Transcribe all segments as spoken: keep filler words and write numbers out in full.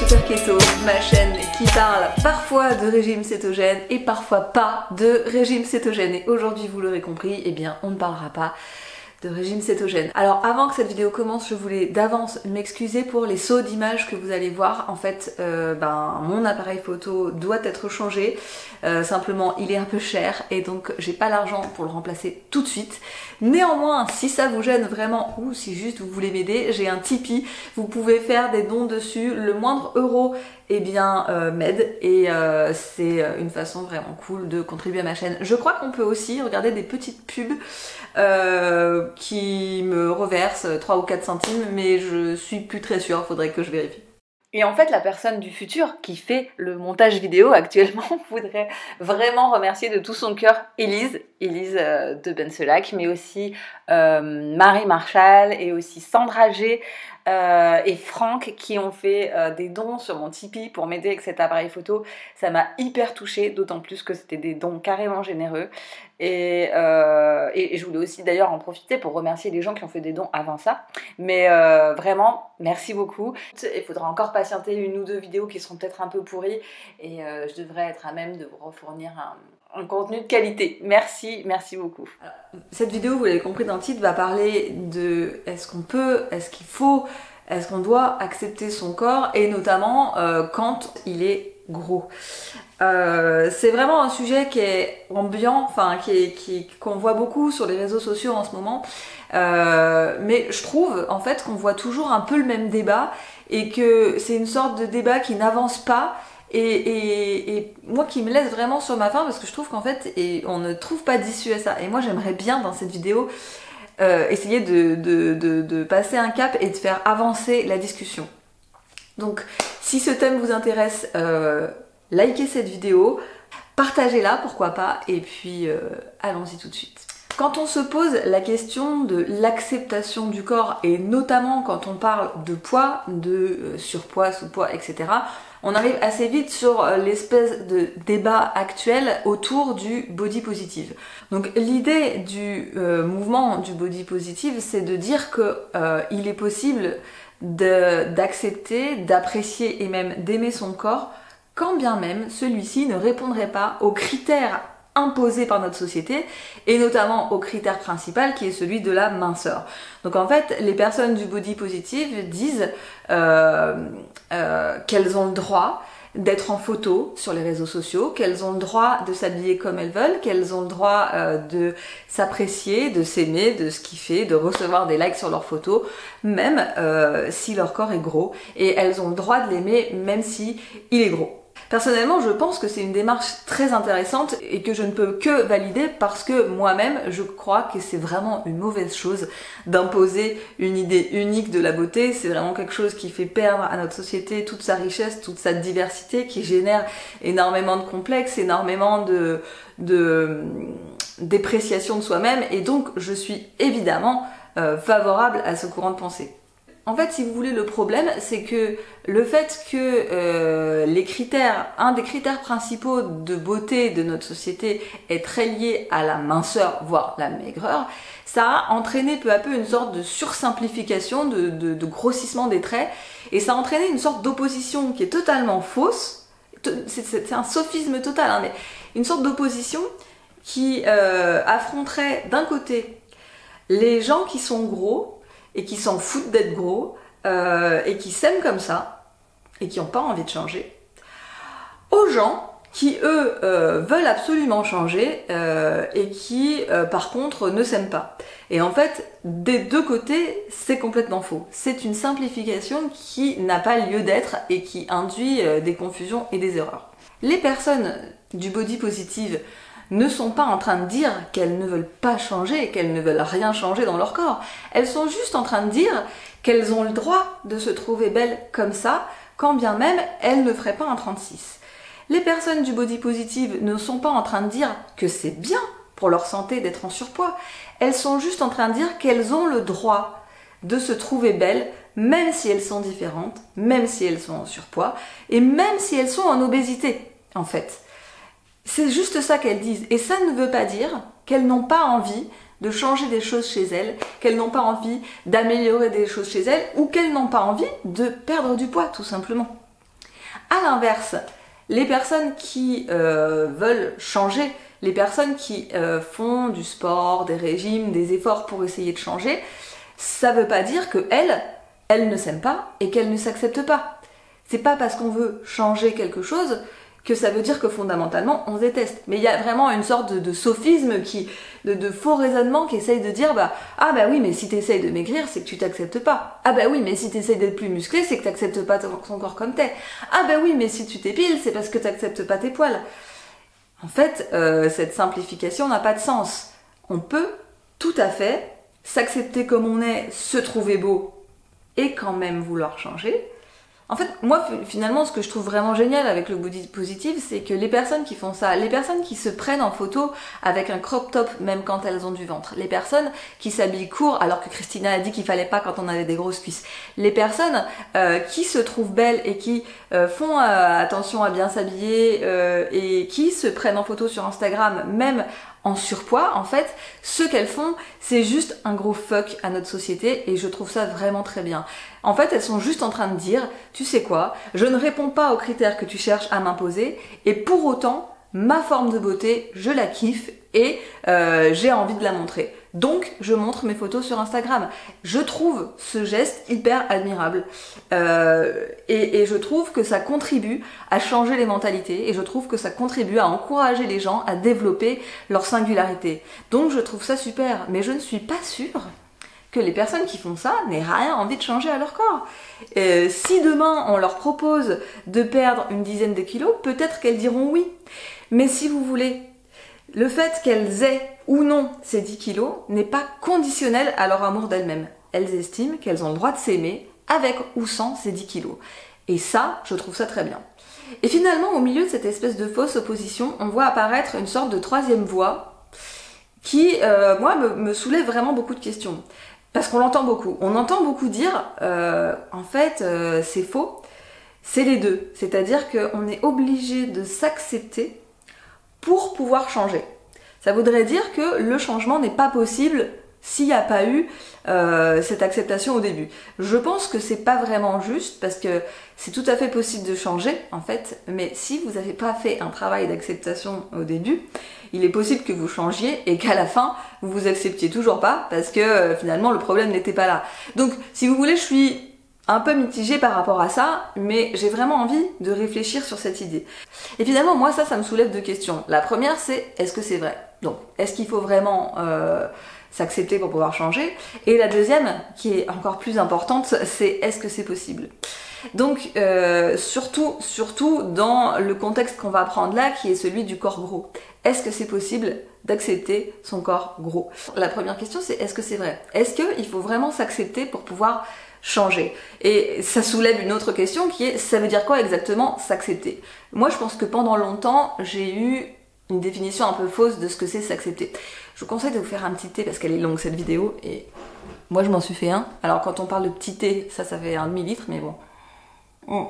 Super Keto, ma chaîne qui parle parfois de régime cétogène et parfois pas de régime cétogène. Et aujourd'hui, vous l'aurez compris, eh bien on ne parlera pas de régime cétogène. Alors avant que cette vidéo commence, je voulais d'avance m'excuser pour les sauts d'images que vous allez voir. En fait, euh, ben, mon appareil photo doit être changé. Euh, simplement, il est un peu cher et donc j'ai pas l'argent pour le remplacer tout de suite. Néanmoins, si ça vous gêne vraiment ou si juste vous voulez m'aider, j'ai un Tipeee. Vous pouvez faire des dons dessus. Le moindre euro eh bien euh, m'aide et euh, c'est une façon vraiment cool de contribuer à ma chaîne. Je crois qu'on peut aussi regarder des petites pubs euh, qui me reversent trois ou quatre centimes, mais je suis plus très sûre, faudrait que je vérifie. Et en fait, la personne du futur qui fait le montage vidéo actuellement voudrait vraiment remercier de tout son cœur Élise, Élise euh, de Benselac, mais aussi euh, Marie Marchal et aussi Sandra G euh, et Franck qui ont fait euh, des dons sur mon Tipeee pour m'aider avec cet appareil photo. Ça m'a hyper touchée, d'autant plus que c'était des dons carrément généreux. Et, euh, et, et je voulais aussi d'ailleurs en profiter pour remercier les gens qui ont fait des dons avant ça. Mais euh, vraiment, merci beaucoup. Il faudra encore patienter une ou deux vidéos qui seront peut-être un peu pourries et euh, je devrais être à même de vous refournir un, un contenu de qualité. Merci, merci beaucoup. Alors, cette vidéo, vous l'avez compris dans le titre, va parler de est-ce qu'on peut, est-ce qu'il faut, est-ce qu'on doit accepter son corps et notamment euh, quand il est gros. Euh, c'est vraiment un sujet qui est ambiant, enfin qui est, qui, qu'on voit beaucoup sur les réseaux sociaux en ce moment. Euh, mais je trouve en fait qu'on voit toujours un peu le même débat et que c'est une sorte de débat qui n'avance pas et, et, et moi qui me laisse vraiment sur ma faim parce que je trouve qu'en fait et on ne trouve pas d'issue à ça. Et moi j'aimerais bien dans cette vidéo euh, essayer de, de, de, de passer un cap et de faire avancer la discussion. Donc si ce thème vous intéresse, euh, likez cette vidéo, partagez-la pourquoi pas et puis euh, allons-y tout de suite. Quand on se pose la question de l'acceptation du corps et notamment quand on parle de poids, de euh, surpoids, sous-poids, et cetera, on arrive assez vite sur euh, l'espèce de débat actuel autour du body positive. Donc l'idée du euh, mouvement du body positive, c'est de dire que euh, il est possible d'accepter, d'apprécier et même d'aimer son corps quand bien même celui-ci ne répondrait pas aux critères imposés par notre société et notamment au critère principal qui est celui de la minceur. Donc en fait, les personnes du body positive disent euh, euh, qu'elles ont le droit d'être en photo sur les réseaux sociaux, qu'elles ont le droit de s'habiller comme elles veulent, qu'elles ont le droit euh, de s'apprécier, de s'aimer, de se kiffer, de recevoir des likes sur leurs photos, même euh, si leur corps est gros, et elles ont le droit de l'aimer même si il est gros. Personnellement, je pense que c'est une démarche très intéressante et que je ne peux que valider parce que moi-même, je crois que c'est vraiment une mauvaise chose d'imposer une idée unique de la beauté. C'est vraiment quelque chose qui fait perdre à notre société toute sa richesse, toute sa diversité, qui génère énormément de complexes, énormément de, de dépréciation de soi-même. Et donc, je suis évidemment euh, favorable à ce courant de pensée. En fait, si vous voulez, le problème, c'est que le fait que euh, les critères, un des critères principaux de beauté de notre société est très lié à la minceur, voire la maigreur, ça a entraîné peu à peu une sorte de sursimplification, de, de, de grossissement des traits, et ça a entraîné une sorte d'opposition qui est totalement fausse, c'est un sophisme total, hein, mais une sorte d'opposition qui euh, affronterait d'un côté les gens qui sont gros, et qui s'en foutent d'être gros, euh, et qui s'aiment comme ça, et qui n'ont pas envie de changer, aux gens qui, eux, euh, veulent absolument changer, euh, et qui, euh, par contre, ne s'aiment pas. Et en fait, des deux côtés, c'est complètement faux. C'est une simplification qui n'a pas lieu d'être, et qui induit euh, des confusions et des erreurs. Les personnes du body positive ne sont pas en train de dire qu'elles ne veulent pas changer, qu'elles ne veulent rien changer dans leur corps. Elles sont juste en train de dire qu'elles ont le droit de se trouver belles comme ça, quand bien même elles ne feraient pas un trente-six. Les personnes du body positive ne sont pas en train de dire que c'est bien pour leur santé d'être en surpoids. Elles sont juste en train de dire qu'elles ont le droit de se trouver belles, même si elles sont différentes, même si elles sont en surpoids, et même si elles sont en obésité, en fait. C'est juste ça qu'elles disent. Et ça ne veut pas dire qu'elles n'ont pas envie de changer des choses chez elles, qu'elles n'ont pas envie d'améliorer des choses chez elles, ou qu'elles n'ont pas envie de perdre du poids, tout simplement. À l'inverse, les personnes qui euh, veulent changer, les personnes qui euh, font du sport, des régimes, des efforts pour essayer de changer, ça veut pas dire que elles, elles ne s'aiment pas et qu'elles ne s'acceptent pas. C'est pas parce qu'on veut changer quelque chose que ça veut dire que fondamentalement on se déteste. Mais il y a vraiment une sorte de, de sophisme, qui, de, de faux raisonnement qui essaye de dire bah ah bah oui mais si t'essayes de maigrir c'est que tu t'acceptes pas. Ah bah oui mais si t'essayes d'être plus musclé c'est que t'acceptes pas ton, ton corps comme t'es. Ah bah oui mais si tu t'épiles c'est parce que t'acceptes pas tes poils. En fait euh, cette simplification n'a pas de sens. On peut tout à fait s'accepter comme on est, se trouver beau et quand même vouloir changer. En fait, moi, finalement, ce que je trouve vraiment génial avec le body positive, c'est que les personnes qui font ça, les personnes qui se prennent en photo avec un crop top, même quand elles ont du ventre, les personnes qui s'habillent court, alors que Christina a dit qu'il fallait pas quand on avait des grosses cuisses, les personnes euh, qui se trouvent belles et qui euh, font euh, attention à bien s'habiller euh, et qui se prennent en photo sur Instagram, même en surpoids, en fait, ce qu'elles font, c'est juste un gros fuck à notre société et je trouve ça vraiment très bien. En fait, elles sont juste en train de dire, tu sais quoi, je ne réponds pas aux critères que tu cherches à m'imposer et pour autant, ma forme de beauté, je la kiffe et euh, j'ai envie de la montrer. Donc, je montre mes photos sur Instagram. Je trouve ce geste hyper admirable. Euh, et, et je trouve que ça contribue à changer les mentalités et je trouve que ça contribue à encourager les gens à développer leur singularité. Donc, je trouve ça super. Mais je ne suis pas sûre que les personnes qui font ça n'aient rien envie de changer à leur corps. Euh, si demain, on leur propose de perdre une dizaine de kilos, peut-être qu'elles diront oui. Mais si vous voulez, le fait qu'elles aient ou non ces dix kilos n'est pas conditionnel à leur amour d'elles-mêmes. Elles estiment qu'elles ont le droit de s'aimer avec ou sans ces dix kilos. Et ça, je trouve ça très bien. Et finalement, au milieu de cette espèce de fausse opposition, on voit apparaître une sorte de troisième voie qui, euh, moi, me, me soulève vraiment beaucoup de questions. Parce qu'on l'entend beaucoup. On entend beaucoup dire, euh, en fait, euh, c'est faux. C'est les deux. C'est-à-dire qu'on est obligé de s'accepter pour pouvoir changer. Ça voudrait dire que le changement n'est pas possible s'il n'y a pas eu euh, cette acceptation au début. Je pense que c'est pas vraiment juste parce que c'est tout à fait possible de changer en fait, mais si vous n'avez pas fait un travail d'acceptation au début, il est possible que vous changiez et qu'à la fin vous vous acceptiez toujours pas parce que euh, finalement le problème n'était pas là. Donc si vous voulez, je suis un peu mitigée par rapport à ça, mais j'ai vraiment envie de réfléchir sur cette idée. Et finalement, moi, ça, ça me soulève deux questions. La première, c'est est-ce que c'est vrai? Donc, est-ce qu'il faut vraiment euh, s'accepter pour pouvoir changer? Et la deuxième, qui est encore plus importante, c'est est-ce que c'est possible? Donc, euh, surtout, surtout dans le contexte qu'on va prendre là, qui est celui du corps gros. Est-ce que c'est possible d'accepter son corps gros? La première question, c'est est-ce que c'est vrai? Est-ce qu'il faut vraiment s'accepter pour pouvoir changer? Et ça soulève une autre question qui est, ça veut dire quoi exactement s'accepter? Moi je pense que pendant longtemps j'ai eu une définition un peu fausse de ce que c'est s'accepter. Je vous conseille de vous faire un petit thé parce qu'elle est longue cette vidéo et moi je m'en suis fait un. Alors quand on parle de petit thé, ça ça fait un demi-litre mais bon. Mm.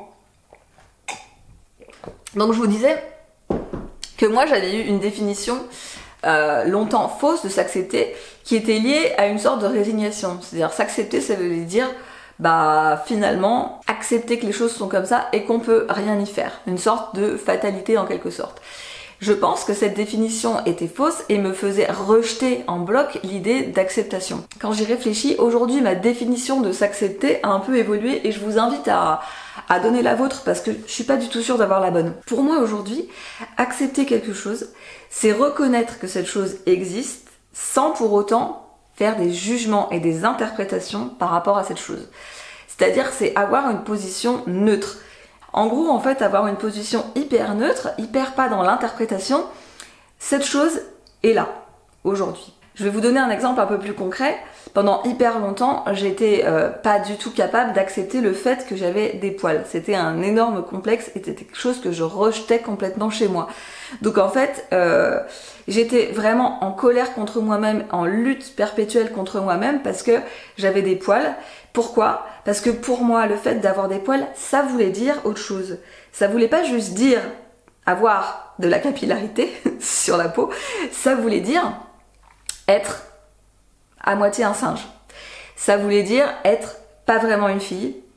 Donc je vous disais que moi j'avais eu une définition euh, longtemps fausse de s'accepter qui était liée à une sorte de résignation. C'est-à-dire s'accepter ça veut dire bah finalement accepter que les choses sont comme ça et qu'on peut rien y faire, une sorte de fatalité en quelque sorte. Je pense que cette définition était fausse et me faisait rejeter en bloc l'idée d'acceptation. Quand j'y réfléchis, aujourd'hui ma définition de s'accepter a un peu évolué et je vous invite à, à donner la vôtre parce que je suis pas du tout sûre d'avoir la bonne. Pour moi aujourd'hui, accepter quelque chose, c'est reconnaître que cette chose existe sans pour autant faire des jugements et des interprétations par rapport à cette chose. C'est-à-dire c'est avoir une position neutre. En gros, en fait, avoir une position hyper neutre, hyper pas dans l'interprétation, cette chose est là, aujourd'hui. Je vais vous donner un exemple un peu plus concret. Pendant hyper longtemps, j'étais euh, pas du tout capable d'accepter le fait que j'avais des poils. C'était un énorme complexe et c'était quelque chose que je rejetais complètement chez moi. Donc en fait, euh, j'étais vraiment en colère contre moi-même, en lutte perpétuelle contre moi-même parce que j'avais des poils. Pourquoi? Parce que pour moi, le fait d'avoir des poils, ça voulait dire autre chose. Ça voulait pas juste dire avoir de la capillarité sur la peau, ça voulait dire être à moitié un singe. Ça voulait dire être pas vraiment une fille,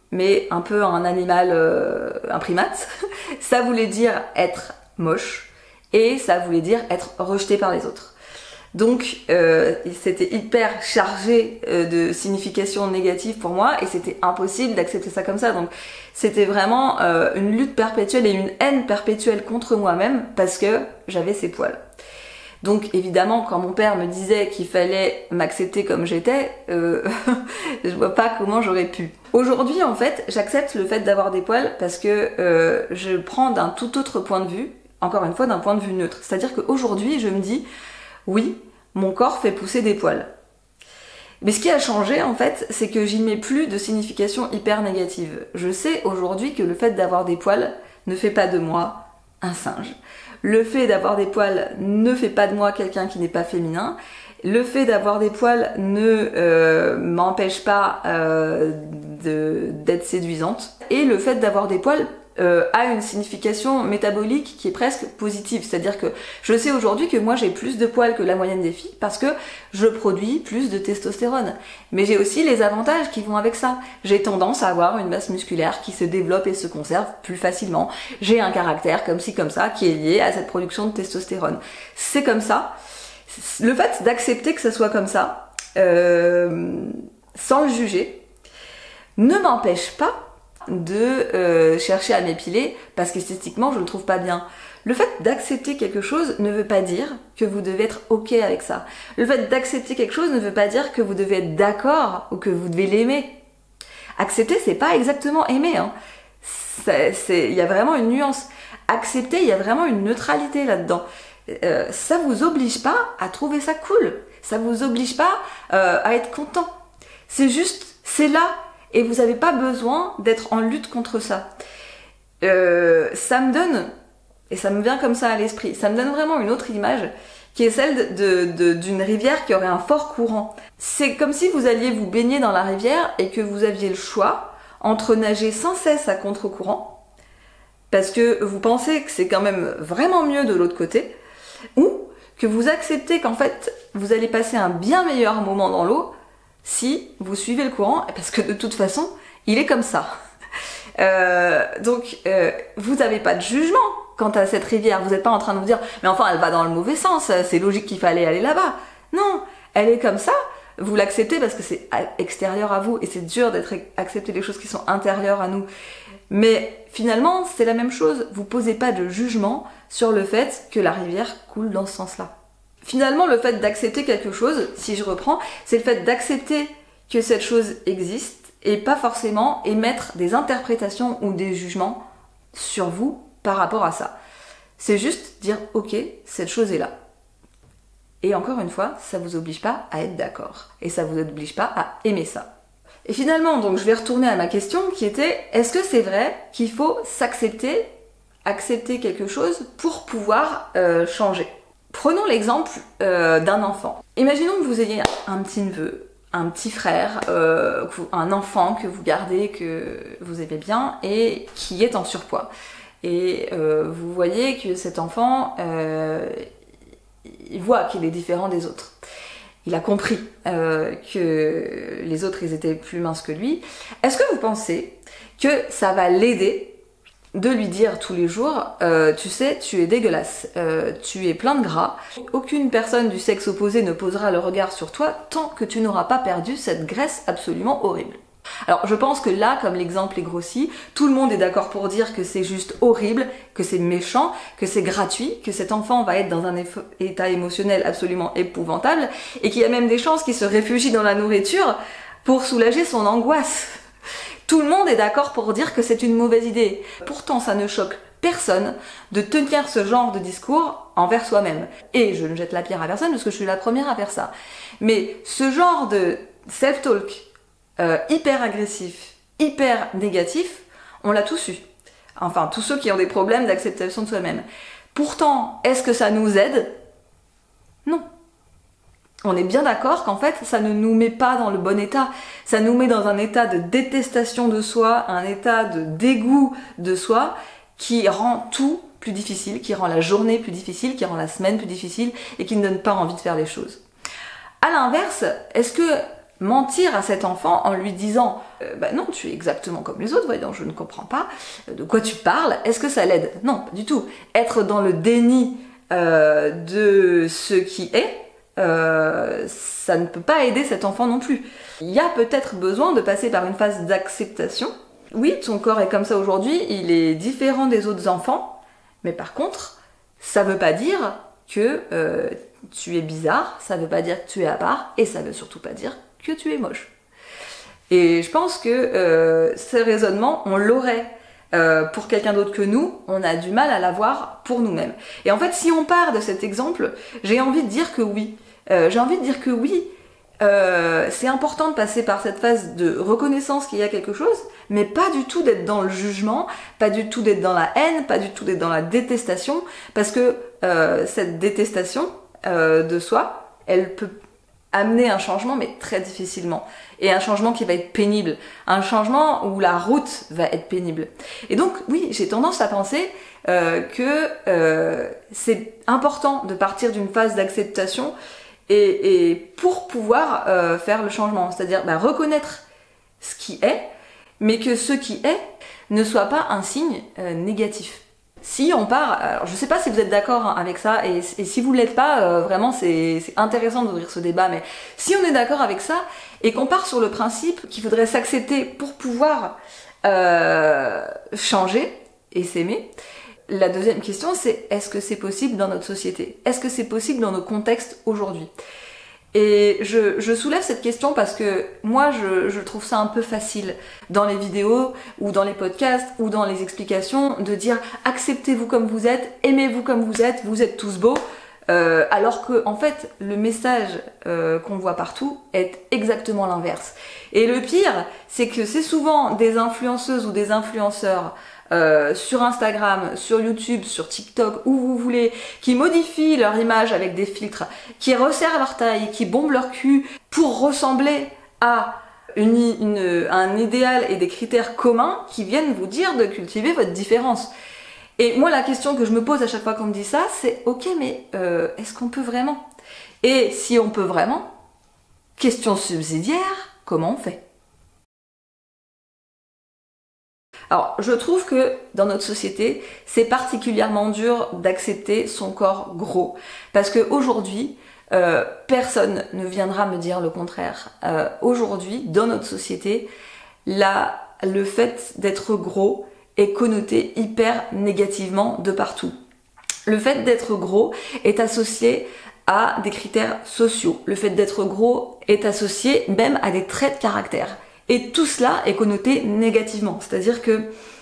mais un peu un animal, euh, un primate. Ça voulait dire être moche et ça voulait dire être rejeté par les autres. Donc euh, c'était hyper chargé euh, de significations négatives pour moi et c'était impossible d'accepter ça comme ça. Donc c'était vraiment euh, une lutte perpétuelle et une haine perpétuelle contre moi-même parce que j'avais ces poils. Donc évidemment quand mon père me disait qu'il fallait m'accepter comme j'étais, euh, je vois pas comment j'aurais pu. Aujourd'hui en fait j'accepte le fait d'avoir des poils parce que euh, je prends d'un tout autre point de vue, encore une fois d'un point de vue neutre. C'est-à-dire qu'aujourd'hui je me dis oui, mon corps fait pousser des poils. Mais ce qui a changé en fait, c'est que j'y mets plus de signification hyper négative. Je sais aujourd'hui que le fait d'avoir des poils ne fait pas de moi un singe. Le fait d'avoir des poils ne fait pas de moi quelqu'un qui n'est pas féminin. Le fait d'avoir des poils ne euh, m'empêche pas euh, de, d'être séduisante. Et le fait d'avoir des poils euh, a une signification métabolique qui est presque positive. C'est-à-dire que je sais aujourd'hui que moi j'ai plus de poils que la moyenne des filles parce que je produis plus de testostérone. Mais j'ai aussi les avantages qui vont avec ça. J'ai tendance à avoir une masse musculaire qui se développe et se conserve plus facilement. J'ai un caractère comme ci comme ça qui est lié à cette production de testostérone. C'est comme ça. Le fait d'accepter que ça soit comme ça, euh, sans le juger, ne m'empêche pas de euh, chercher à m'épiler parce qu'esthétiquement je le trouve pas bien. Le fait d'accepter quelque chose ne veut pas dire que vous devez être ok avec ça. Le fait d'accepter quelque chose ne veut pas dire que vous devez être d'accord ou que vous devez l'aimer. Accepter, c'est pas exactement aimer, hein. Il y a vraiment une nuance. Accepter, il y a vraiment une neutralité là-dedans. Euh, ça vous oblige pas à trouver ça cool. Ça vous oblige pas euh, à être content. C'est juste, c'est là. Et vous n'avez pas besoin d'être en lutte contre ça. Euh, ça me donne, et ça me vient comme ça à l'esprit, ça me donne vraiment une autre image qui est celle de, de, d'une rivière qui aurait un fort courant. C'est comme si vous alliez vous baigner dans la rivière et que vous aviez le choix entre nager sans cesse à contre-courant, parce que vous pensez que c'est quand même vraiment mieux de l'autre côté, ou que vous acceptez qu'en fait vous allez passer un bien meilleur moment dans l'eau si vous suivez le courant, parce que de toute façon, il est comme ça. Euh, donc, euh, vous n'avez pas de jugement quant à cette rivière. Vous n'êtes pas en train de vous dire, mais enfin, elle va dans le mauvais sens, c'est logique qu'il fallait aller là-bas. Non, elle est comme ça, vous l'acceptez parce que c'est extérieur à vous, et c'est dur d'être accepter les choses qui sont intérieures à nous. Mais finalement, c'est la même chose. Vous posez pas de jugement sur le fait que la rivière coule dans ce sens-là. Finalement, le fait d'accepter quelque chose, si je reprends, c'est le fait d'accepter que cette chose existe et pas forcément émettre des interprétations ou des jugements sur vous par rapport à ça. C'est juste dire « Ok, cette chose est là ». Et encore une fois, ça vous oblige pas à être d'accord. Et ça vous oblige pas à aimer ça. Et finalement, donc je vais retourner à ma question qui était « Est-ce que c'est vrai qu'il faut s'accepter, accepter quelque chose pour pouvoir euh, changer ?» Prenons l'exemple euh, d'un enfant. Imaginons que vous ayez un petit neveu, un petit frère, euh, un enfant que vous gardez, que vous aimez bien et qui est en surpoids. Et euh, vous voyez que cet enfant, euh, il voit qu'il est différent des autres. Il a compris euh, que les autres ils étaient plus minces que lui. Est-ce que vous pensez que ça va l'aider de lui dire tous les jours euh, tu sais, tu es dégueulasse, euh, tu es plein de gras, aucune personne du sexe opposé ne posera le regard sur toi tant que tu n'auras pas perdu cette graisse absolument horrible. Alors je pense que là, comme l'exemple est grossi, tout le monde est d'accord pour dire que c'est juste horrible, que c'est méchant, que c'est gratuit, que cet enfant va être dans un état émotionnel absolument épouvantable et qu'il y a même des chances qu'il se réfugie dans la nourriture pour soulager son angoisse. Tout le monde est d'accord pour dire que c'est une mauvaise idée. Pourtant, ça ne choque personne de tenir ce genre de discours envers soi-même. Et je ne jette la pierre à personne parce que je suis la première à faire ça. Mais ce genre de self-talk euh, hyper agressif, hyper négatif, on l'a tous eu. Enfin, tous ceux qui ont des problèmes d'acceptation de soi-même. Pourtant, est-ce que ça nous aide? Non. On est bien d'accord qu'en fait, ça ne nous met pas dans le bon état. Ça nous met dans un état de détestation de soi, un état de dégoût de soi qui rend tout plus difficile, qui rend la journée plus difficile, qui rend la semaine plus difficile et qui ne donne pas envie de faire les choses. À l'inverse, est-ce que mentir à cet enfant en lui disant euh, bah non, tu es exactement comme les autres, voyons, je ne comprends pas de quoi tu parles, est-ce que ça l'aide? Non, pas du tout. Être dans le déni euh, de ce qui est, euh, ça ne peut pas aider cet enfant non plus. Il y a peut-être besoin de passer par une phase d'acceptation. Oui, ton corps est comme ça aujourd'hui, il est différent des autres enfants, mais par contre, ça veut pas dire que euh, tu es bizarre, ça veut pas dire que tu es à part, et ça veut surtout pas dire que tu es moche. Et je pense que euh, ce raisonnement, on l'aurait euh, pour quelqu'un d'autre que nous, on a du mal à l'avoir pour nous-mêmes. Et en fait, si on part de cet exemple, j'ai envie de dire que oui. Euh, j'ai envie de dire que oui, euh, c'est important de passer par cette phase de reconnaissance qu'il y a quelque chose, mais pas du tout d'être dans le jugement, pas du tout d'être dans la haine, pas du tout d'être dans la détestation, parce que euh, cette détestation euh, de soi, elle peut amener un changement, mais très difficilement. Et un changement qui va être pénible. Un changement où la route va être pénible. Et donc, oui, j'ai tendance à penser euh, que euh, c'est important de partir d'une phase d'acceptation et, et pour pouvoir euh, faire le changement. C'est-à-dire bah, reconnaître ce qui est, mais que ce qui est ne soit pas un signe euh, négatif. Si on part, alors je sais pas si vous êtes d'accord avec ça, et, et si vous l'êtes pas, euh, vraiment c'est intéressant d'ouvrir ce débat, mais si on est d'accord avec ça, et qu'on part sur le principe qu'il faudrait s'accepter pour pouvoir euh, changer et s'aimer, la deuxième question c'est est-ce que c'est possible dans notre société? Est-ce que c'est possible dans nos contextes aujourd'hui? Et je, je soulève cette question parce que moi je, je trouve ça un peu facile dans les vidéos ou dans les podcasts ou dans les explications de dire acceptez-vous comme vous êtes, aimez-vous comme vous êtes, vous êtes tous beaux, euh, alors que en fait le message euh, qu'on voit partout est exactement l'inverse. Et le pire, c'est que c'est souvent des influenceuses ou des influenceurs Euh, sur Instagram, sur YouTube, sur TikTok, où vous voulez, qui modifient leur image avec des filtres, qui resserrent leur taille, qui bombent leur cul pour ressembler à une, une, un idéal et des critères communs qui viennent vous dire de cultiver votre différence. Et moi la question que je me pose à chaque fois qu'on me dit ça, c'est ok mais euh, est-ce qu'on peut vraiment? Et si on peut vraiment, question subsidiaire, comment on fait? Alors, je trouve que dans notre société, c'est particulièrement dur d'accepter son corps gros. Parce qu'aujourd'hui, euh, personne ne viendra me dire le contraire. Euh, aujourd'hui, dans notre société, la, le fait d'être gros est connoté hyper négativement de partout. Le fait d'être gros est associé à des critères sociaux. Le fait d'être gros est associé même à des traits de caractère. Et tout cela est connoté négativement, c'est-à-dire que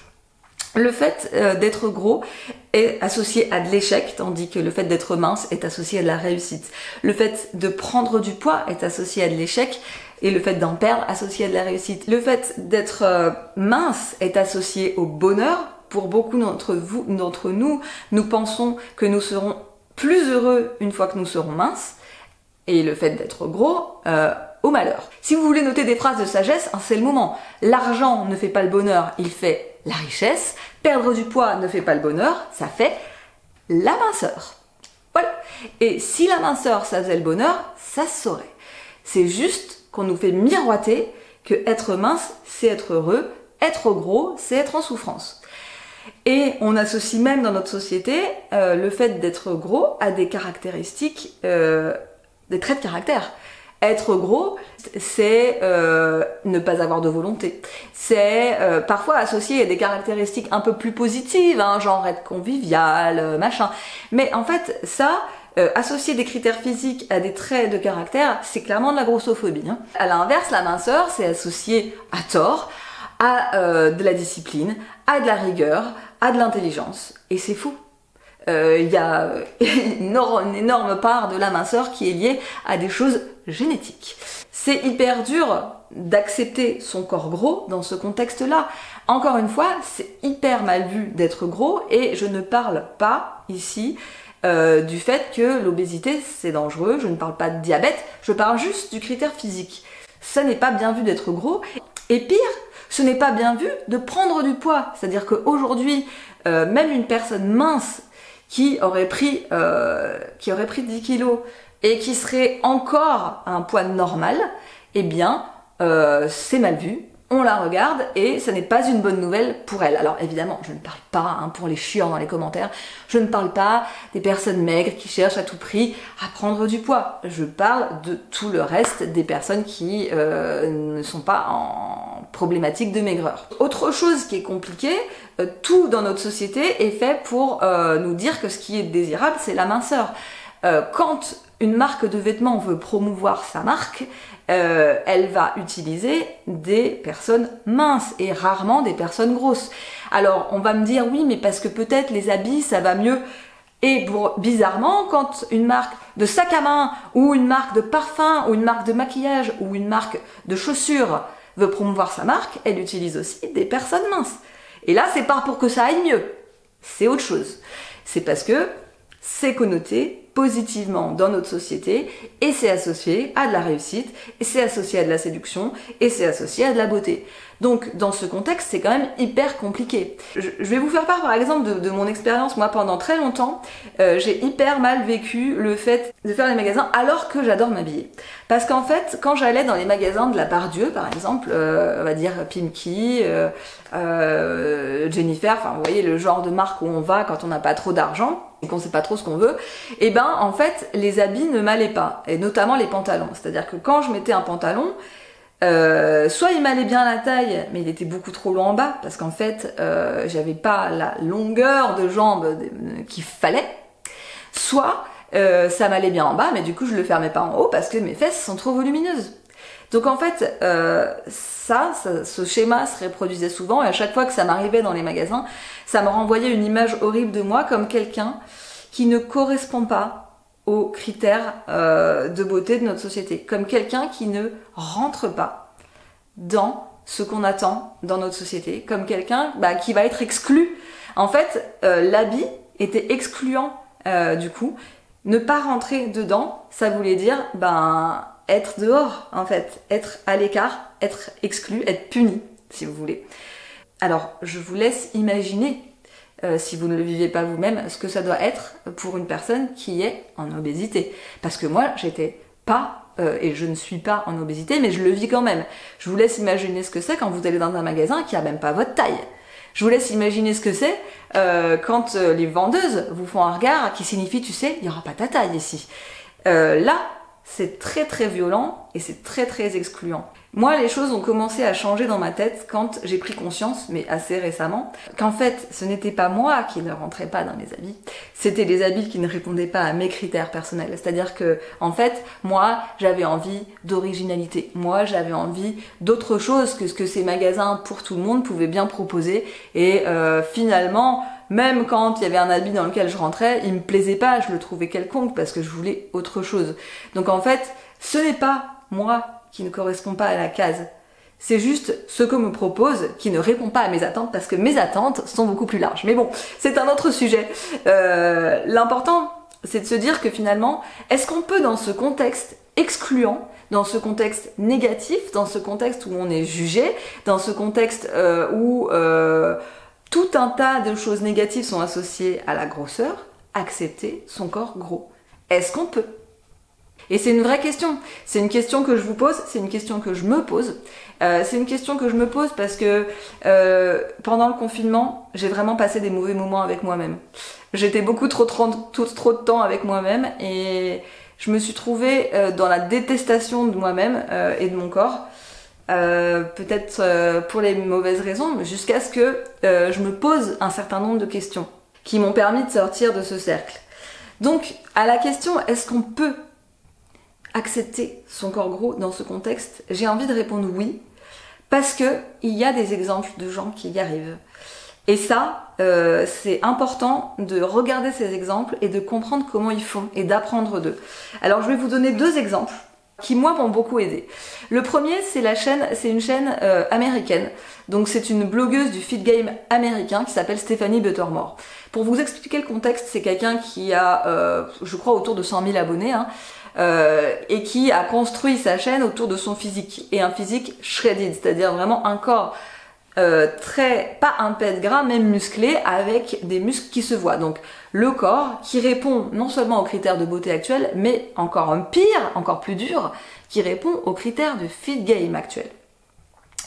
le fait euh, d'être gros est associé à de l'échec, tandis que le fait d'être mince est associé à de la réussite. Le fait de prendre du poids est associé à de l'échec, et le fait d'en perdre associé à de la réussite. Le fait d'être euh, mince est associé au bonheur. Pour beaucoup d'entre vous, d'entre nous, nous pensons que nous serons plus heureux une fois que nous serons minces, et le fait d'être gros, euh, au malheur. Si vous voulez noter des phrases de sagesse, hein, c'est le moment. L'argent ne fait pas le bonheur, il fait la richesse. Perdre du poids ne fait pas le bonheur, ça fait la minceur. Voilà. Et si la minceur, ça faisait le bonheur, ça se saurait. C'est juste qu'on nous fait miroiter que être mince, c'est être heureux, être gros, c'est être en souffrance. Et on associe même dans notre société euh, le fait d'être gros à des caractéristiques, euh, des traits de caractère. Être gros, c'est euh, ne pas avoir de volonté. C'est euh, parfois associé à des caractéristiques un peu plus positives, hein, genre être convivial, euh, machin. Mais en fait, ça, euh, associer des critères physiques à des traits de caractère, c'est clairement de la grossophobie. Hein. À l'inverse, la minceur, c'est associé à tort, à euh, de la discipline, à de la rigueur, à de l'intelligence. Et c'est faux. Il euh, y a une énorme, une énorme part de la minceur qui est liée à des choses génétiques. C'est hyper dur d'accepter son corps gros dans ce contexte-là. Encore une fois, c'est hyper mal vu d'être gros et je ne parle pas ici euh, du fait que l'obésité c'est dangereux, je ne parle pas de diabète, je parle juste du critère physique. Ça n'est pas bien vu d'être gros et pire, ce n'est pas bien vu de prendre du poids. C'est-à-dire qu'aujourd'hui, euh, même une personne mince qui aurait pris, euh, qui aurait pris dix kilos et qui serait encore à un poids normal, eh bien, euh, c'est mal vu on la regarde et ça n'est pas une bonne nouvelle pour elle. Alors évidemment, je ne parle pas, hein, pour les chiants dans les commentaires, je ne parle pas des personnes maigres qui cherchent à tout prix à prendre du poids. Je parle de tout le reste des personnes qui euh, ne sont pas en problématique de maigreur. Autre chose qui est compliquée, euh, tout dans notre société est fait pour euh, nous dire que ce qui est désirable, c'est la minceur. Euh, quand une marque de vêtements veut promouvoir sa marque, Euh, elle va utiliser des personnes minces et rarement des personnes grosses. Alors on va me dire oui, mais parce que peut-être les habits ça va mieux. Et pour, bizarrement, quand une marque de sac à main ou une marque de parfum ou une marque de maquillage ou une marque de chaussures veut promouvoir sa marque, elle utilise aussi des personnes minces. Et là c'est pas pour que ça aille mieux, c'est autre chose. C'est parce que c'est connoté positivement dans notre société et c'est associé à de la réussite, et c'est associé à de la séduction et c'est associé à de la beauté. Donc dans ce contexte, c'est quand même hyper compliqué. Je, je vais vous faire part par exemple de, de mon expérience. Moi pendant très longtemps, euh, j'ai hyper mal vécu le fait de faire les magasins alors que j'adore m'habiller. Parce qu'en fait, quand j'allais dans les magasins de la Part-Dieu par exemple, euh, on va dire Pimki, euh, euh, Jennifer, enfin vous voyez le genre de marque où on va quand on n'a pas trop d'argent et qu'on sait pas trop ce qu'on veut, et ben en fait les habits ne m'allaient pas, et notamment les pantalons. C'est-à-dire que quand je mettais un pantalon, Euh, soit il m'allait bien à la taille, mais il était beaucoup trop long en bas, parce qu'en fait, euh, j'avais pas la longueur de jambe qu'il fallait, soit euh, ça m'allait bien en bas, mais du coup je le fermais pas en haut, parce que mes fesses sont trop volumineuses. Donc en fait, euh, ça, ça, ce schéma se reproduisait souvent, et à chaque fois que ça m'arrivait dans les magasins, ça me renvoyait une image horrible de moi comme quelqu'un qui ne correspond pas aux critères euh, de beauté de notre société, comme quelqu'un qui ne rentre pas dans ce qu'on attend dans notre société, comme quelqu'un bah, qui va être exclu. En fait, euh, l'habit était excluant euh, du coup. Ne pas rentrer dedans, ça voulait dire ben, être dehors, en fait, être à l'écart, être exclu, être puni, si vous voulez. Alors, je vous laisse imaginer, Euh, si vous ne le vivez pas vous-même, ce que ça doit être pour une personne qui est en obésité. Parce que moi, j'étais pas, euh, et je ne suis pas en obésité, mais je le vis quand même. Je vous laisse imaginer ce que c'est quand vous allez dans un magasin qui a même pas votre taille. Je vous laisse imaginer ce que c'est euh, quand euh, les vendeuses vous font un regard qui signifie, tu sais, il n'y aura pas ta taille ici. Euh, là, c'est très très violent et c'est très très excluant. Moi, les choses ont commencé à changer dans ma tête quand j'ai pris conscience, mais assez récemment, qu'en fait, ce n'était pas moi qui ne rentrais pas dans les habits, c'était les habits qui ne répondaient pas à mes critères personnels. C'est-à-dire que, en fait, moi, j'avais envie d'originalité. Moi, j'avais envie d'autre chose que ce que ces magasins pour tout le monde pouvaient bien proposer. Et euh, finalement, même quand il y avait un habit dans lequel je rentrais, il me plaisait pas, je le trouvais quelconque parce que je voulais autre chose. Donc en fait, ce n'est pas moi qui ne correspond pas à la case. C'est juste ce qu'on me propose qui ne répond pas à mes attentes parce que mes attentes sont beaucoup plus larges. Mais bon, c'est un autre sujet. Euh, l'important, c'est de se dire que finalement, est-ce qu'on peut dans ce contexte excluant, dans ce contexte négatif, dans ce contexte où on est jugé, dans ce contexte euh, où euh, tout un tas de choses négatives sont associées à la grosseur, accepter son corps gros? Est-ce qu'on peut? Et c'est une vraie question, c'est une question que je vous pose, c'est une question que je me pose. Euh, c'est une question que je me pose parce que euh, pendant le confinement, j'ai vraiment passé des mauvais moments avec moi-même. J'étais beaucoup trop, trop, trop, trop de temps avec moi-même et je me suis trouvée euh, dans la détestation de moi-même euh, et de mon corps. Euh, peut-être euh, pour les mauvaises raisons, mais jusqu'à ce que euh, je me pose un certain nombre de questions qui m'ont permis de sortir de ce cercle. Donc, à la question, est-ce qu'on peut accepter son corps gros dans ce contexte, j'ai envie de répondre oui, parce que il y a des exemples de gens qui y arrivent. Et ça, euh, c'est important de regarder ces exemples et de comprendre comment ils font et d'apprendre d'eux. Alors je vais vous donner deux exemples qui moi m'ont beaucoup aidé. Le premier, c'est la chaîne, c'est une chaîne euh, américaine. Donc c'est une blogueuse du fit game américain qui s'appelle Stephanie Buttermore. Pour vous expliquer le contexte, c'est quelqu'un qui a, euh, je crois, autour de cent mille abonnés, hein, euh, et qui a construit sa chaîne autour de son physique, et un physique shredded, c'est-à-dire vraiment un corps euh, très, pas un pet gras, même musclé, avec des muscles qui se voient. Donc le corps qui répond non seulement aux critères de beauté actuels, mais encore un pire, encore plus dur, qui répond aux critères de fit game actuel.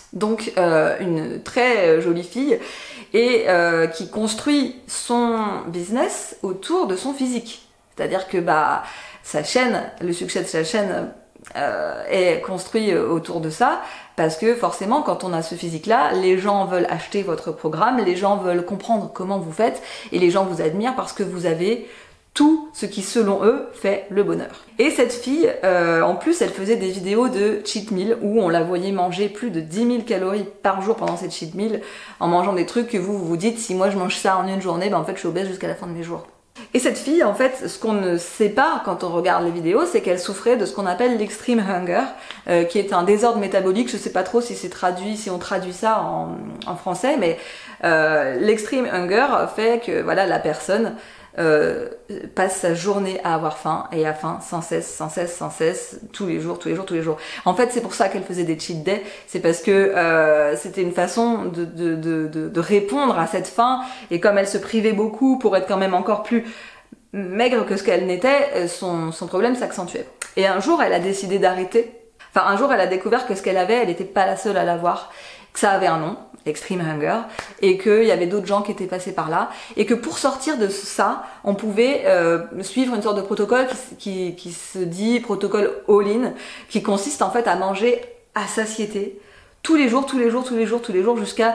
Donc euh, une très jolie fille et euh, qui construit son business autour de son physique. C'est-à-dire que bah sa chaîne, le succès de sa chaîne euh, est construit autour de ça, parce que forcément quand on a ce physique-là, les gens veulent acheter votre programme, les gens veulent comprendre comment vous faites et les gens vous admirent parce que vous avez tout ce qui, selon eux, fait le bonheur. Et cette fille, euh, en plus, elle faisait des vidéos de cheat meal où on la voyait manger plus de dix mille calories par jour pendant cette cheat meal, en mangeant des trucs que vous vous, vous dites, si moi je mange ça en une journée, ben en fait je suis obèse jusqu'à la fin de mes jours. Et cette fille, en fait, ce qu'on ne sait pas quand on regarde les vidéos, c'est qu'elle souffrait de ce qu'on appelle l'extreme hunger, euh, qui est un désordre métabolique. Je sais pas trop si c'est traduit, si on traduit ça en, en français, mais euh, l'extreme hunger fait que voilà, la personne Euh, passe sa journée à avoir faim et à faim sans cesse, sans cesse, sans cesse, tous les jours, tous les jours, tous les jours. En fait, c'est pour ça qu'elle faisait des cheat days, c'est parce que euh, c'était une façon de, de, de, de, de répondre à cette faim, et comme elle se privait beaucoup pour être quand même encore plus maigre que ce qu'elle n'était, son, son problème s'accentuait. Et un jour, elle a décidé d'arrêter. Enfin, un jour, elle a découvert que ce qu'elle avait, elle n'était pas la seule à l'avoir, que ça avait un nom, Extreme Hunger, et qu'il y avait d'autres gens qui étaient passés par là, et que pour sortir de ça, on pouvait euh, suivre une sorte de protocole qui, qui, qui se dit protocole all-in, qui consiste en fait à manger à satiété, tous les jours, tous les jours, tous les jours, tous les jours, jusqu'à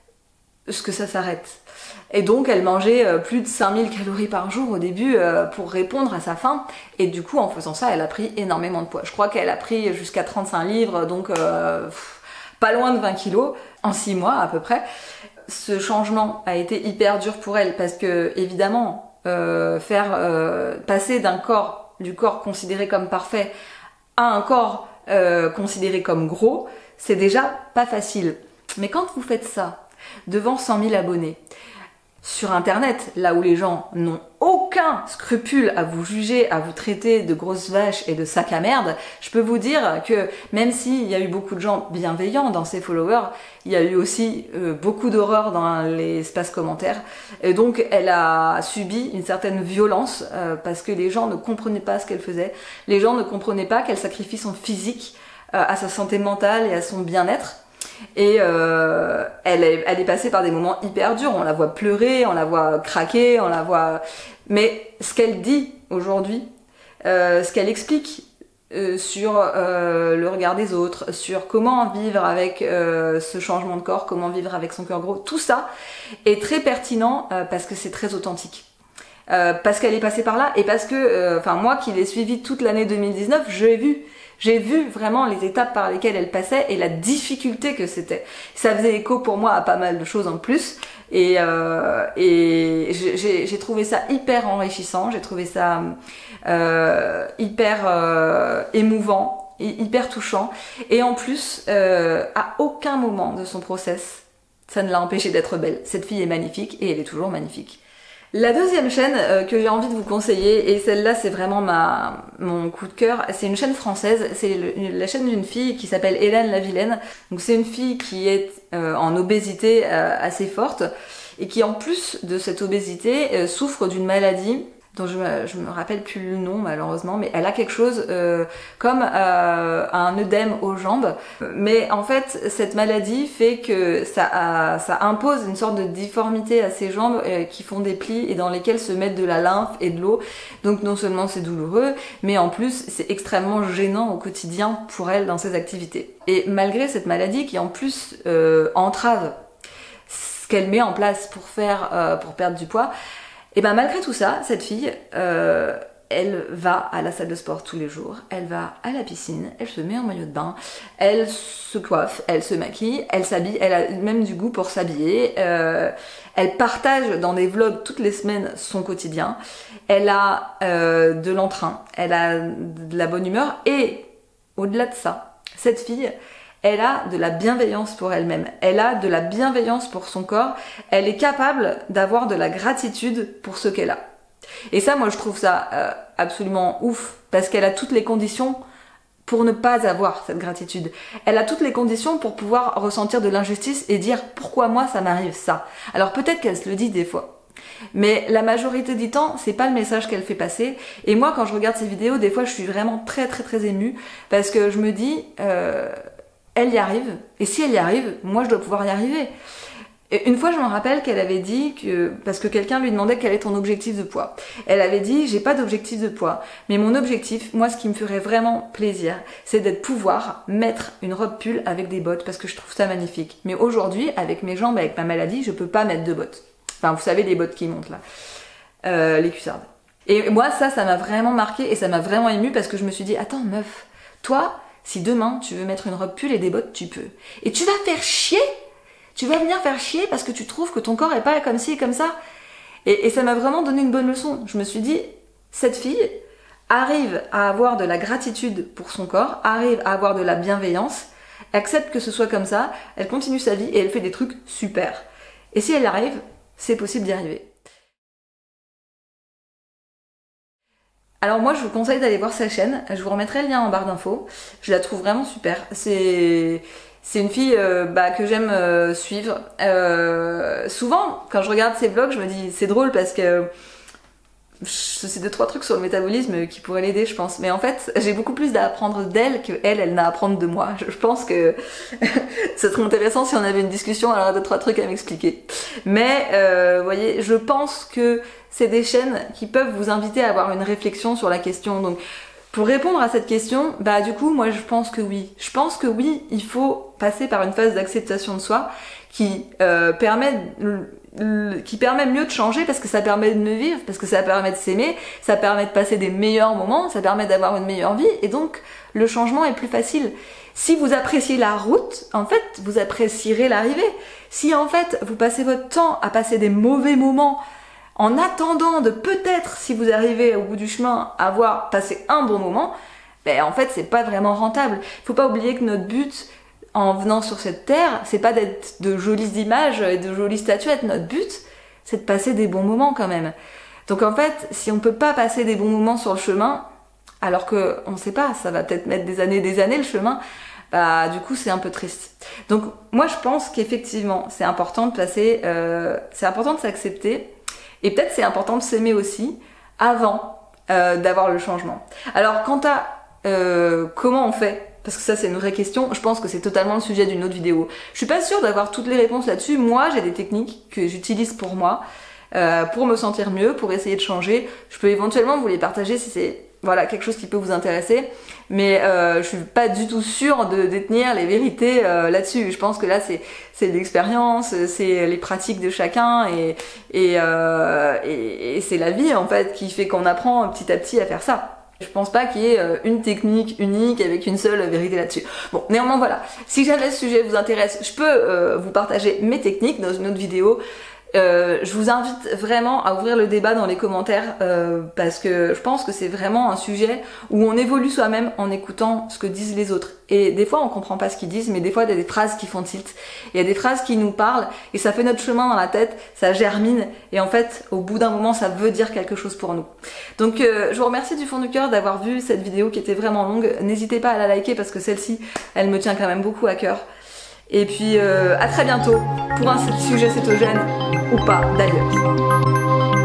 ce que ça s'arrête. Et donc elle mangeait euh, plus de cinq mille calories par jour au début euh, pour répondre à sa faim, et du coup en faisant ça, elle a pris énormément de poids. Je crois qu'elle a pris jusqu'à trente-cinq livres, donc euh, pff, pas loin de vingt kilos, en six mois à peu près. Ce changement a été hyper dur pour elle parce que, évidemment, euh, faire euh, passer d'un corps, du corps considéré comme parfait à un corps euh, considéré comme gros, c'est déjà pas facile. Mais quand vous faites ça devant cent mille abonnés, sur internet, là où les gens n'ont aucun scrupule à vous juger, à vous traiter de grosses vaches et de sacs à merde, je peux vous dire que même s'il y a eu beaucoup de gens bienveillants dans ses followers, il y a eu aussi euh, beaucoup d'horreur dans les espaces commentaires, et donc elle a subi une certaine violence euh, parce que les gens ne comprenaient pas ce qu'elle faisait, les gens ne comprenaient pas qu'elle sacrifie son physique euh, à sa santé mentale et à son bien-être. Et euh, elle, est, elle est passée par des moments hyper durs, on la voit pleurer, on la voit craquer, on la voit... Mais ce qu'elle dit aujourd'hui, euh, ce qu'elle explique euh, sur euh, le regard des autres, sur comment vivre avec euh, ce changement de corps, comment vivre avec son cœur gros, tout ça est très pertinent euh, parce que c'est très authentique. Euh, parce qu'elle est passée par là et parce que, enfin euh, moi qui l'ai suivie toute l'année deux mille dix-neuf, j'ai vu J'ai vu vraiment les étapes par lesquelles elle passait et la difficulté que c'était. Ça faisait écho pour moi à pas mal de choses en plus. Et, euh, et j'ai, j'ai trouvé ça hyper enrichissant, j'ai trouvé ça euh, hyper euh, émouvant, hyper touchant. Et en plus, euh, à aucun moment de son process, ça ne l'a empêchée d'être belle. Cette fille est magnifique et elle est toujours magnifique. La deuxième chaîne euh, que j'ai envie de vous conseiller, et celle-là c'est vraiment ma, mon coup de cœur, c'est une chaîne française, c'est le, la chaîne d'une fille qui s'appelle Hélène la Vilaine. Donc c'est une fille qui est euh, en obésité euh, assez forte et qui en plus de cette obésité euh, souffre d'une maladie dont je me, je me rappelle plus le nom malheureusement, mais elle a quelque chose euh, comme euh, un œdème aux jambes. Mais en fait, cette maladie fait que ça, a, ça impose une sorte de difformité à ses jambes euh, qui font des plis et dans lesquels se mettent de la lymphe et de l'eau. Donc non seulement c'est douloureux, mais en plus c'est extrêmement gênant au quotidien pour elle dans ses activités. Et malgré cette maladie qui en plus euh, entrave ce qu'elle met en place pour faire, euh, pour perdre du poids, et ben malgré tout ça, cette fille, euh, elle va à la salle de sport tous les jours, elle va à la piscine, elle se met en maillot de bain, elle se coiffe, elle se maquille, elle s'habille, elle a même du goût pour s'habiller, euh, elle partage dans des vlogs toutes les semaines son quotidien, elle a euh, de l'entrain, elle a de la bonne humeur et au-delà de ça, cette fille, elle a de la bienveillance pour elle-même, elle a de la bienveillance pour son corps, elle est capable d'avoir de la gratitude pour ce qu'elle a. Et ça, moi je trouve ça euh, absolument ouf, parce qu'elle a toutes les conditions pour ne pas avoir cette gratitude. Elle a toutes les conditions pour pouvoir ressentir de l'injustice et dire « pourquoi moi ça m'arrive ça ?» Alors peut-être qu'elle se le dit des fois, mais la majorité du temps, c'est pas le message qu'elle fait passer. Et moi, quand je regarde ces vidéos, des fois je suis vraiment très très très émue, parce que je me dis... Euh, elle y arrive, et si elle y arrive, moi je dois pouvoir y arriver. Et une fois je me rappelle qu'elle avait dit que, parce que quelqu'un lui demandait quel est ton objectif de poids. Elle avait dit j'ai pas d'objectif de poids, mais mon objectif, moi ce qui me ferait vraiment plaisir, c'est d'être pouvoir mettre une robe pull avec des bottes parce que je trouve ça magnifique. Mais aujourd'hui, avec mes jambes, avec ma maladie, je peux pas mettre de bottes. Enfin vous savez les bottes qui montent là, euh, les cuissardes. Et moi ça, ça m'a vraiment marqué et ça m'a vraiment émue parce que je me suis dit attends meuf, toi si demain tu veux mettre une robe pull et des bottes, tu peux. Et tu vas faire chier. Tu vas venir faire chier parce que tu trouves que ton corps est pas comme ci et comme ça. Et, et ça m'a vraiment donné une bonne leçon. Je me suis dit, cette fille arrive à avoir de la gratitude pour son corps, arrive à avoir de la bienveillance, accepte que ce soit comme ça, elle continue sa vie et elle fait des trucs super. Et si elle y arrive, c'est possible d'y arriver. Alors moi je vous conseille d'aller voir sa chaîne, je vous remettrai le lien en barre d'infos, je la trouve vraiment super. C'est... C'est une fille euh, bah, que j'aime euh, suivre. Euh, souvent, quand je regarde ses vlogs, je me dis c'est drôle parce que c'est deux trois trucs sur le métabolisme qui pourraient l'aider, je pense. Mais en fait, j'ai beaucoup plus à apprendre d'elle que elle, elle n'a à apprendre de moi. Je pense que ce serait intéressant si on avait une discussion, elle aurait deux trois trucs à m'expliquer. Mais euh, vous voyez, je pense que c'est des chaînes qui peuvent vous inviter à avoir une réflexion sur la question. Donc pour répondre à cette question, bah du coup moi je pense que oui. Je pense que oui, il faut passer par une phase d'acceptation de soi qui euh, permet qui permet mieux de changer parce que ça permet de mieux vivre, parce que ça permet de s'aimer, ça permet de passer des meilleurs moments, ça permet d'avoir une meilleure vie et donc le changement est plus facile. Si vous appréciez la route, en fait, vous apprécierez l'arrivée. Si en fait vous passez votre temps à passer des mauvais moments en attendant de peut-être, si vous arrivez au bout du chemin, avoir passé un bon moment, ben en fait c'est pas vraiment rentable. Il faut pas oublier que notre but en venant sur cette terre, c'est pas d'être de jolies images et de jolies statuettes. Notre but, c'est de passer des bons moments quand même. Donc en fait, si on peut pas passer des bons moments sur le chemin, alors que on sait pas, ça va peut-être mettre des années et des années le chemin, bah du coup c'est un peu triste. Donc moi je pense qu'effectivement c'est important de passer, euh, c'est important de s'accepter. Et peut-être c'est important de s'aimer aussi avant euh, d'avoir le changement. Alors quant à euh, comment on fait, parce que ça c'est une vraie question, je pense que c'est totalement le sujet d'une autre vidéo. Je suis pas sûre d'avoir toutes les réponses là-dessus. Moi j'ai des techniques que j'utilise pour moi, euh, pour me sentir mieux, pour essayer de changer. Je peux éventuellement vous les partager si c'est voilà quelque chose qui peut vous intéresser, mais euh, je suis pas du tout sûre de détenir les vérités euh, là-dessus. Je pense que là c'est c'est l'expérience, c'est les pratiques de chacun et et, euh, et, et c'est la vie en fait qui fait qu'on apprend petit à petit à faire ça. Je pense pas qu'il y ait une technique unique avec une seule vérité là-dessus. Bon, néanmoins voilà, si jamais ce sujet vous intéresse, je peux euh, vous partager mes techniques dans une autre vidéo. Euh, je vous invite vraiment à ouvrir le débat dans les commentaires euh, parce que je pense que c'est vraiment un sujet où on évolue soi-même en écoutant ce que disent les autres. Et des fois on comprend pas ce qu'ils disent, mais des fois il y a des phrases qui font tilt. Il y a des phrases qui nous parlent et ça fait notre chemin dans la tête, ça germine et en fait au bout d'un moment ça veut dire quelque chose pour nous. Donc euh, je vous remercie du fond du cœur d'avoir vu cette vidéo qui était vraiment longue. N'hésitez pas à la liker parce que celle-ci elle me tient quand même beaucoup à cœur. Et puis euh, à très bientôt pour un sujet cétogène ou pas d'ailleurs.